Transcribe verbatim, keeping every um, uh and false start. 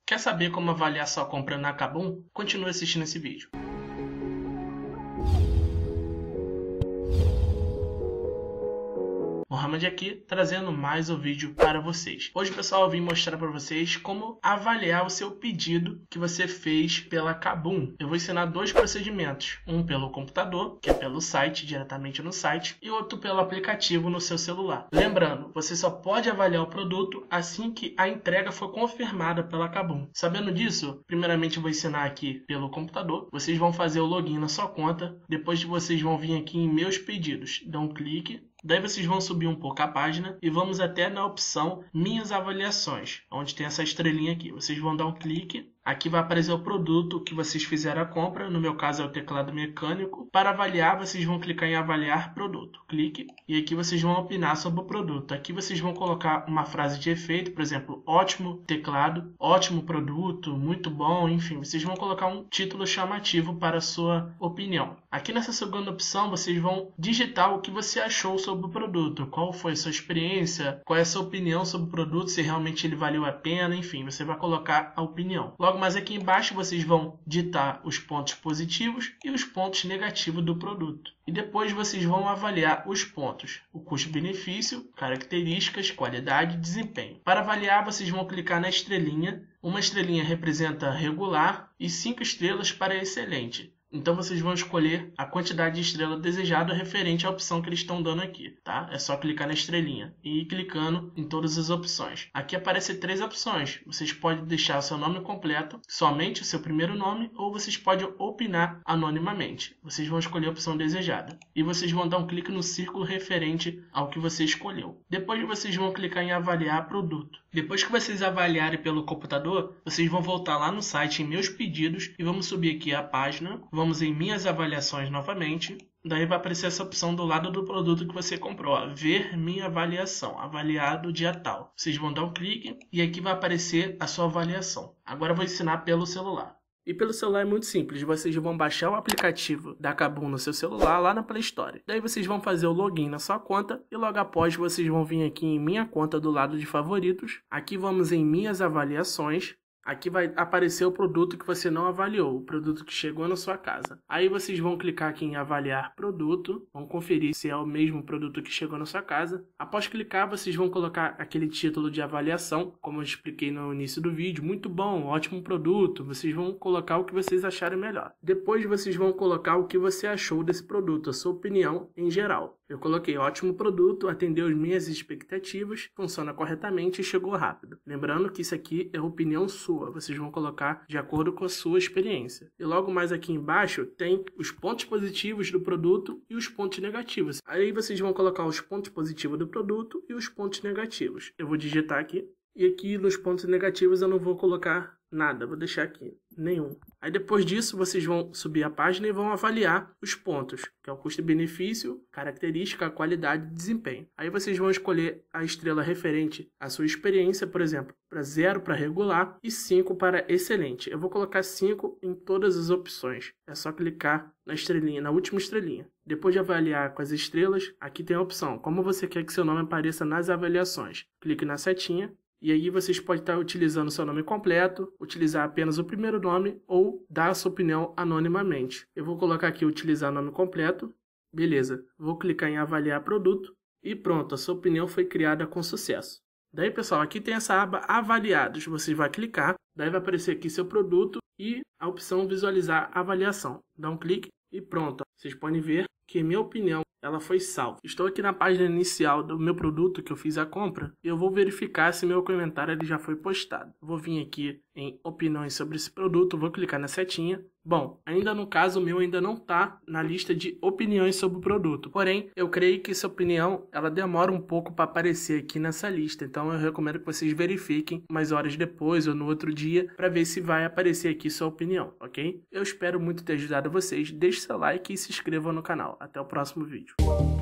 Quer saber como avaliar sua compra na Kabum? Continue assistindo esse vídeo. Mohamed aqui, trazendo mais um vídeo para vocês. Hoje, pessoal, eu vim mostrar para vocês como avaliar o seu pedido que você fez pela Kabum. Eu vou ensinar dois procedimentos, um pelo computador, que é pelo site, diretamente no site, e outro pelo aplicativo no seu celular. Lembrando, você só pode avaliar o produto assim que a entrega for confirmada pela Kabum. Sabendo disso, primeiramente eu vou ensinar aqui pelo computador. Vocês vão fazer o login na sua conta, depois vocês vão vir aqui em meus pedidos, dá um clique. Daí vocês vão subir um pouco a página e vamos até na opção Minhas Avaliações, onde tem essa estrelinha aqui. Vocês vão dar um clique. Aqui vai aparecer o produto que vocês fizeram a compra, no meu caso é o teclado mecânico. Para avaliar, vocês vão clicar em avaliar produto. Clique e aqui vocês vão opinar sobre o produto. Aqui vocês vão colocar uma frase de efeito, por exemplo, ótimo teclado, ótimo produto, muito bom, enfim. Vocês vão colocar um título chamativo para a sua opinião. Aqui nessa segunda opção, vocês vão digitar o que você achou sobre o produto. Qual foi a sua experiência, qual é a sua opinião sobre o produto, se realmente ele valeu a pena, enfim. Você vai colocar a opinião. Logo mais aqui embaixo vocês vão digitar os pontos positivos e os pontos negativos do produto. E depois vocês vão avaliar os pontos, o custo-benefício, características, qualidade e desempenho. Para avaliar, vocês vão clicar na estrelinha. Uma estrelinha representa regular e cinco estrelas para excelente. Então vocês vão escolher a quantidade de estrela desejada referente à opção que eles estão dando aqui, tá? É só clicar na estrelinha e ir clicando em todas as opções. Aqui aparecem três opções. Vocês podem deixar o seu nome completo, somente o seu primeiro nome, ou vocês podem opinar anonimamente. Vocês vão escolher a opção desejada. E vocês vão dar um clique no círculo referente ao que você escolheu. Depois vocês vão clicar em avaliar produto. Depois que vocês avaliarem pelo computador, vocês vão voltar lá no site em meus pedidos e vamos subir aqui a página. Vamos em minhas avaliações novamente. Daí vai aparecer essa opção do lado do produto que você comprou, ó, ver minha avaliação, avaliado dia tal. Vocês vão dar um clique e aqui vai aparecer a sua avaliação. Agora eu vou ensinar pelo celular. E pelo celular é muito simples, vocês vão baixar o aplicativo da Kabum no seu celular lá na Play Store. Daí vocês vão fazer o login na sua conta e logo após vocês vão vir aqui em minha conta do lado de favoritos. Aqui vamos em minhas avaliações. Aqui vai aparecer o produto que você não avaliou, o produto que chegou na sua casa. Aí vocês vão clicar aqui em avaliar produto, vão conferir se é o mesmo produto que chegou na sua casa. Após clicar, vocês vão colocar aquele título de avaliação, como eu expliquei no início do vídeo. Muito bom, ótimo produto. Vocês vão colocar o que vocês acharem melhor. Depois vocês vão colocar o que você achou desse produto, a sua opinião em geral. Eu coloquei ótimo produto, atendeu as minhas expectativas, funciona corretamente e chegou rápido. Lembrando que isso aqui é opinião sua, vocês vão colocar de acordo com a sua experiência. E logo mais aqui embaixo tem os pontos positivos do produto e os pontos negativos. Aí vocês vão colocar os pontos positivos do produto e os pontos negativos. Eu vou digitar aqui. E aqui nos pontos negativos eu não vou colocar nada, vou deixar aqui, nenhum. Aí depois disso vocês vão subir a página e vão avaliar os pontos, que é o custo-benefício, característica, qualidade e desempenho. Aí vocês vão escolher a estrela referente à sua experiência, por exemplo, para zero para regular e cinco para excelente. Eu vou colocar cinco em todas as opções. É só clicar na estrelinha, na última estrelinha. Depois de avaliar com as estrelas, aqui tem a opção, como você quer que seu nome apareça nas avaliações. Clique na setinha. E aí vocês podem estar utilizando o seu nome completo, utilizar apenas o primeiro nome ou dar a sua opinião anonimamente. Eu vou colocar aqui utilizar nome completo. Beleza, vou clicar em avaliar produto e pronto, a sua opinião foi criada com sucesso. Daí pessoal, aqui tem essa aba avaliados, você vai clicar, daí vai aparecer aqui seu produto e a opção visualizar avaliação. Dá um clique e pronto, vocês podem ver que minha opinião ela foi salva. Estou aqui na página inicial do meu produto que eu fiz a compra e eu vou verificar se meu comentário ele já foi postado. Vou vir aqui em opiniões sobre esse produto, vou clicar na setinha. Bom, ainda no caso o meu ainda não está na lista de opiniões sobre o produto. Porém, eu creio que essa opinião ela demora um pouco para aparecer aqui nessa lista. Então eu recomendo que vocês verifiquem umas horas depois ou no outro dia para ver se vai aparecer aqui sua opinião, ok? Eu espero muito ter ajudado vocês. Deixe seu like e se inscrevam no canal. Até o próximo vídeo.